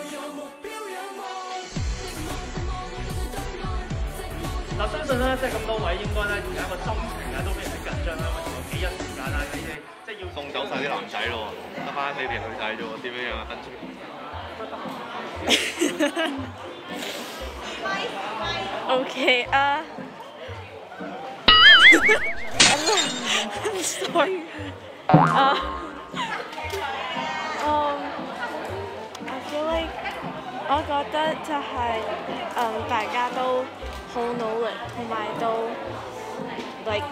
嗱，相信咧，即係咁多位應該咧，而家個心情啊都非常之緊張啦，因為仲有幾日時間啦，你哋即係要送走晒啲男仔咯，得翻你哋女仔啫喎，點樣樣啊？跟住。 Okay, I'm sorry. I feel like 我覺得就係大家都好努力，同埋都 like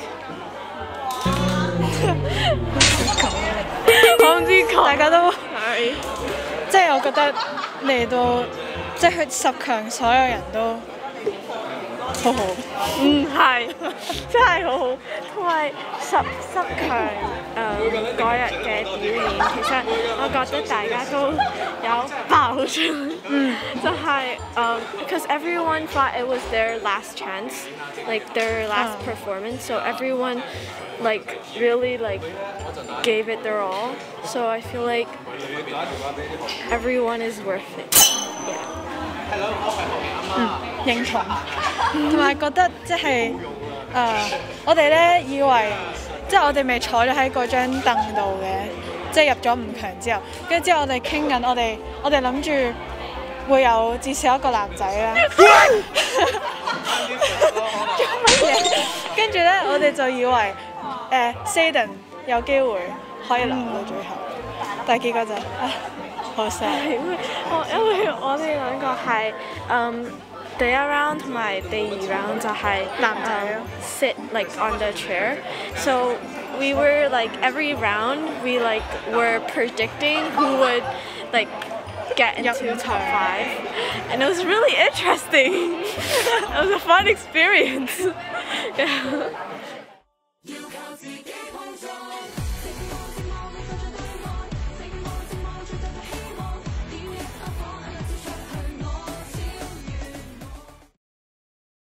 我唔知講，大家都係， 即係我覺得嚟到即係去十強，所有人都好好。 係，真係好好，同埋十強嗰日嘅表演，其實我覺得大家都有爆出，就係because everyone thought it was their last chance, like their last performance, so everyone like really like gave it their all, so I feel like everyone is worth it. Yeah. 認同，同埋覺得即係我哋咧以為即係我哋未坐咗喺嗰張凳度嘅，即係入咗5強之後，跟住之後我哋傾緊，我哋諗住會有至少一個男仔啦。做乜嘢？跟住咧我哋就以為Saden 有機會可以留到最後，但係結果就好sad。 因為我哋兩個係第一 round 同埋第2 round 就係男仔 sit like on the chair, so we were like every round we like were predicting who would like get into top 5, and it was really interesting. It was a fun experience. Yeah.